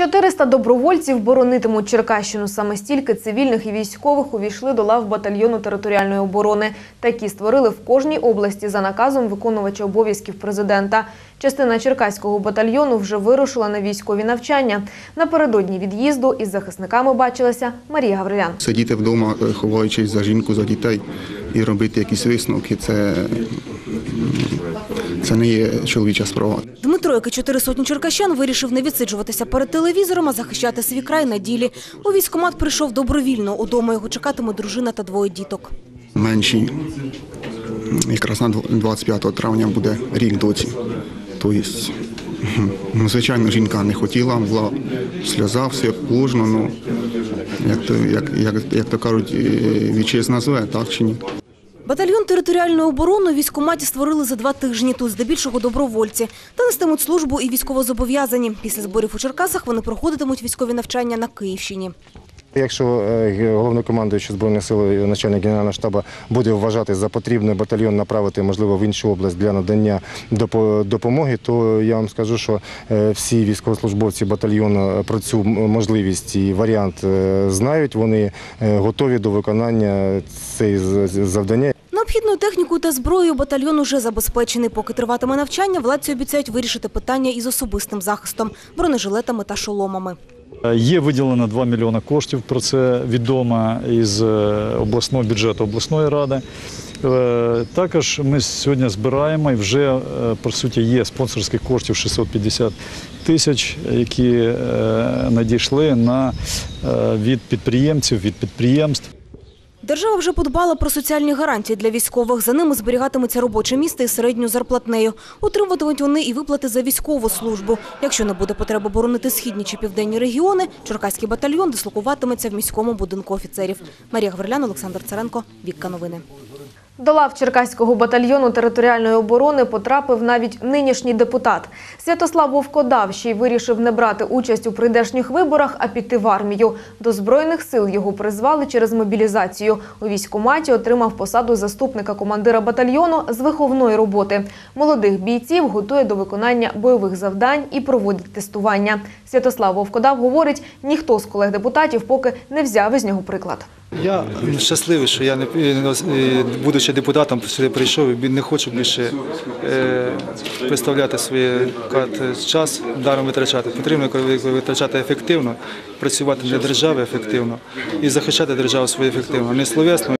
400 добровольців боронитимуть Черкащину. Саме стільки цивільних і військових увійшли до лав батальйону територіальної оборони. Такі створили в кожній області за наказом виконувача обов'язків президента. Частина черкаського батальйону вже вирушила на військові навчання. Напередодні від'їзду із захисниками бачилася Марія Гаврилян. Сидіти вдома, ховаючись за жінку, за дітей і робити якісь висновки – це не є чоловіча справа. Дмитро, як і 400 черкащан, вирішив не відсиджуватися перед телевізором, а захищати свій край на ділі. У військкомат прийшов добровільно. Удома його чекатиме дружина та двоє діток. Менші, якраз на 25 травня буде рік доці. Тобто, звичайно, жінка не хотіла, була в сльозах, все як положено, як то кажуть, вітчизна зве, так чи ні? Батальйон територіальної оборони у військкоматі створили за 2 тижні. Тут здебільшого добровольці. Та нестимуть службу і військовозобов'язані. Після зборів у Черкасах вони проходитимуть військові навчання на Київщині. Якщо головнокомандуючий Збройних сил, начальник Генерального штабу буде вважати за потрібне батальйон направити, можливо, в іншу область для надання допомоги, то я вам скажу, що всі військовослужбовці батальйону про цю можливість і варіант знають, вони готові до виконання цієї завдання. Необхідною технікою та зброєю батальйон уже забезпечений. Поки триватиме навчання, владці обіцяють вирішити питання із особистим захистом, бронежилетами та шоломами. Є виділено 2 мільйони коштів, про це відомо із обласного бюджету обласної ради. Також ми сьогодні збираємо і вже, по суті, є спонсорських коштів 650 тисяч, які надійшли від підприємців, від підприємств. Держава вже подбала про соціальні гарантії для військових. За ними зберігатиметься робоче місце із середньою зарплатнею. Отримуватимуть вони і виплати за військову службу. Якщо не буде потреби боронити східні чи південні регіони, Черкаський батальйон дислокуватиметься в міському будинку офіцерів. Марія Гаврилян, Олександр Царенко, Вікка Новини. До лав Черкаського батальйону територіальної оборони потрапив навіть нинішній депутат. Святослав Вовкодав ще й вирішив не брати участь у прийдешніх виборах, а піти в армію. До Збройних сил його призвали через мобілізацію. У військкоматі отримав посаду заступника командира батальйону з виховної роботи. Молодих бійців готує до виконання бойових завдань і проводить тестування. Святослав Вовкодав говорить, ніхто з колег-депутатів поки не взяв із нього приклад. Я щасливий, що я, будучи депутатом, сюди прийшов і не хочу більше представляти свій час, даром витрачати. Потрібно витрачати ефективно, працювати для держави ефективно і захищати державу свою ефективно, не словесно.